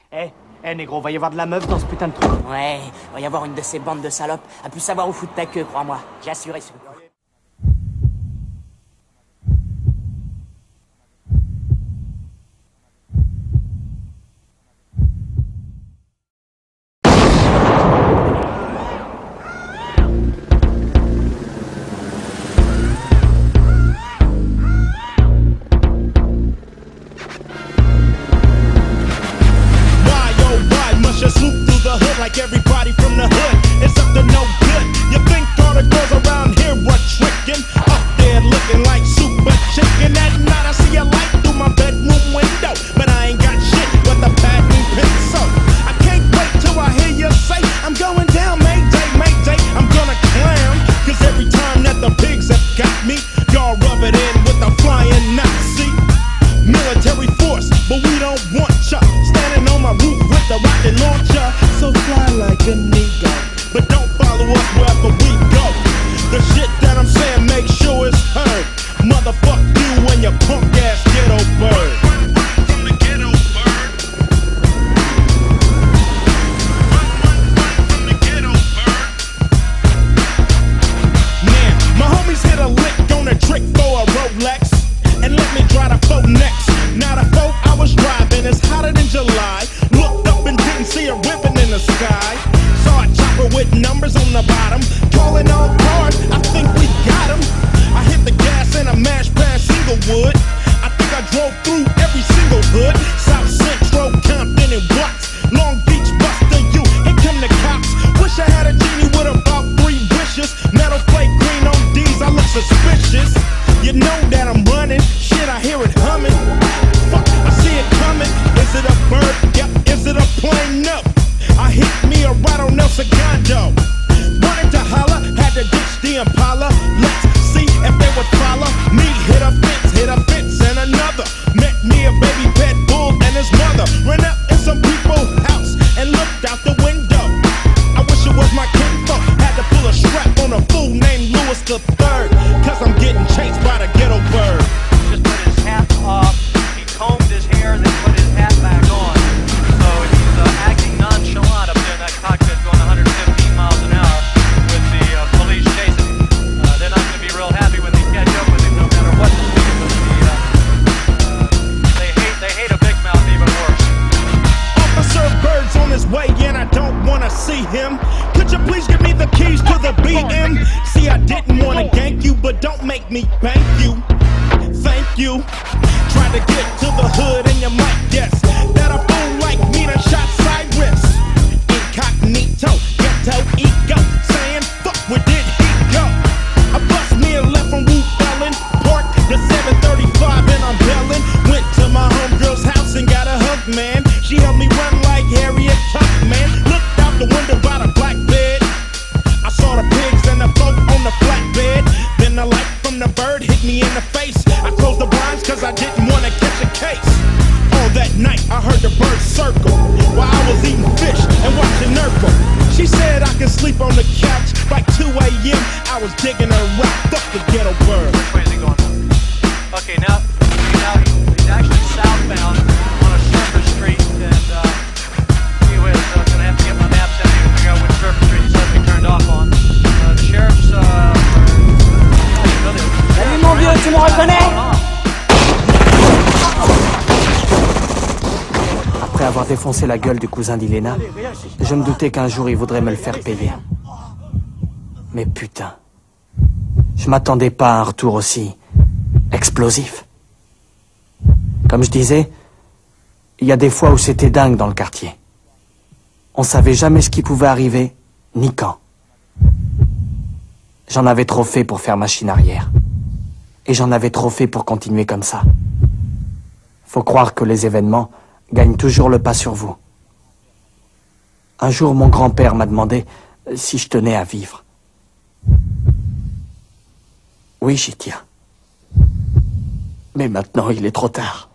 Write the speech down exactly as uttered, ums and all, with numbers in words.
Eh, eh, négro, va y avoir de la meuf dans ce putain de truc. Ouais, va y avoir une de ces bandes de salopes à plus savoir où foutre ta queue, crois-moi. J'ai assuré ce coup. Like everybody from the hood, it's up to no good. You think all the girls around here were tricking? Up there looking like super chicken. At night I see a light through my bedroom window, but I ain't got shit but the patent pencil. I can't wait till I hear you say I'm going down, Mayday, Mayday. I'm gonna clown, cause every time that the pigs have got me, y'all rub it in with the flying Nazi military force, but we don't want ya standing on my roof with the rocket launcher. So fly like a nigga, but don't follow us wherever we go. The shit that I'm saying, make sure it's heard. Motherfuck you and your punk ass ghetto bird. Run, run from the ghetto bird. Run, run, run from the ghetto bird. Man, my homies hit a lick on a trick for a Rolex and let me try the phone next. Now the phone I was driving is hotter than July. Looked up and didn't see a ribbon in the sky. Saw a chopper with numbers on the bottom. Calling all cars, I think we got him. I hit the gas in a mash past Inglewood. I think I drove through every single hood. South Central, Compton and Watts, Long Beach, Buster U. Here come the cops. Wish I had a genie with about three wishes. Metal flake green on D's, I look suspicious. You know that I'm running, shit I hear it humming. Fuck, I see it coming. Is it a bird? Yep. Is it a plane? No. I hit me a ride on El Segundo. Wanted to holler, had to ditch the Impala. Let's see if they would follow me. Hit a fence, hit a fence and another. Met me a baby pet bull and his mother. Ran up in some people's house and looked out the window. I wish it was my kinfolk. Had to pull a strap on a fool named Louis the Third. Cause I'm getting chased by the ghetto bird. Just put his hat off. He combed his hair, then put his hat back on. So he's uh, acting nonchalant up there in that cockpit going one hundred fifteen miles an hour with the uh, police chasing him. Uh, they're not going to be real happy when they catch up with him no matter what the speed of the, uh, uh, they hate they hate a big mouth even worse. Officer Bird's on his way in, I don't want to see him. Could you please give me the keys to the B M? See, I didn't want to gank you, but don't make me thank you. Thank you. Tried to get to the hood and you might guess that a fool like me done shot Cyrus. Incognito, ghetto ego, saying fuck where did he go? I bust me and left from Route Ellen, parked the seven thirty-five and I'm belling. Went to my homegirl's house and got a hug, man. She helped me run like Harriet Tubman. Looked out the window by the black bed. I saw the pigs and the boat on the flatbed. Then the light from the bird hit me in the face. I closed the blinds cause I didn't want to catch a case. All that night I heard the bird circle while I was eating fish and watching Urkel. She said I could sleep on the couch like two A M I was digging her out. Fuck the ghetto bird. Which way is he going? Okay, now, now he's actually southbound on a surface street, and uh, he was uh, going to have to get my maps out here to figure out which surface street he suddenly turned off on. Uh, the sheriff's... Uh, Salut mon vieux, tu me reconnais? Après avoir défoncé la gueule du cousin d'Ilena, je me doutais qu'un jour il voudrait me le faire payer. Mais putain, je m'attendais pas à un retour aussi explosif. Comme je disais, il y a des fois où c'était dingue dans le quartier. On savait jamais ce qui pouvait arriver, ni quand. J'en avais trop fait pour faire machine arrière. Et j'en avais trop fait pour continuer comme ça. Faut croire que les événements gagnent toujours le pas sur vous. Un jour, mon grand-père m'a demandé si je tenais à vivre. Oui, j'y tiens. Mais maintenant, il est trop tard.